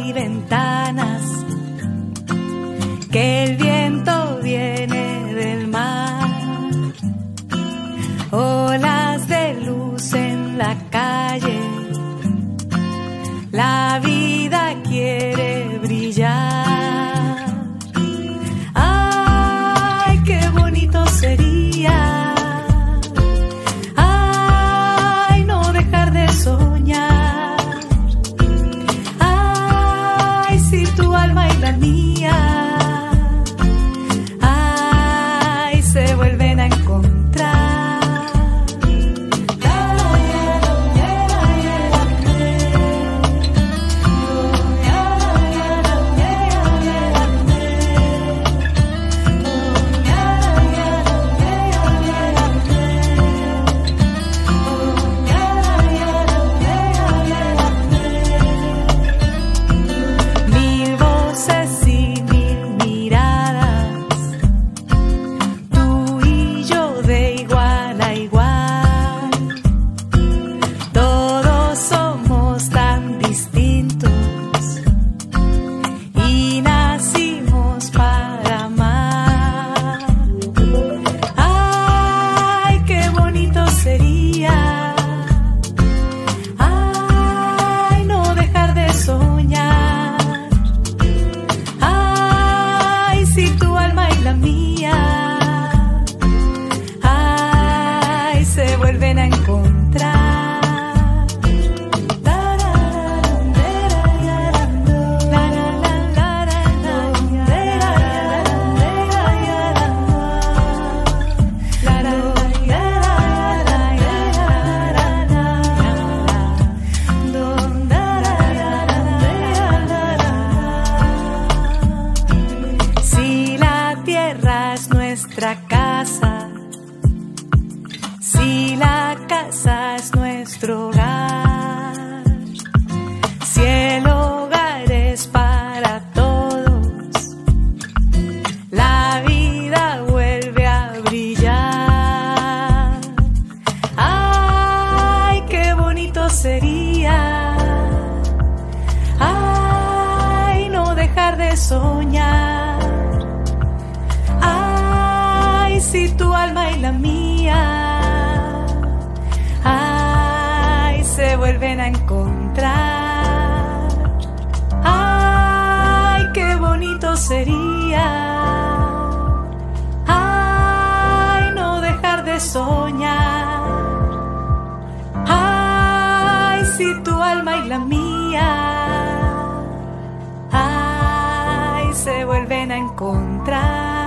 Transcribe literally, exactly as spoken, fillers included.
y ventanas, que el viento viene del mar, olas de luz en la calle, la vida quiere brillar. Ay, qué bonito sería, ay, no dejar de soñar, ay, si tu alma y la mía, ay, se vuelven a encontrar. Nuestra casa, si la casa es nuestro hogar, si el hogar es para todos, la vida vuelve a brillar. Ay, qué bonito sería, ay, no dejar de soñar. Si tu alma y la mía, ay, se vuelven a encontrar. Ay, qué bonito sería, ay, no dejar de soñar. Ay, si tu alma y la mía, ay, se vuelven a encontrar.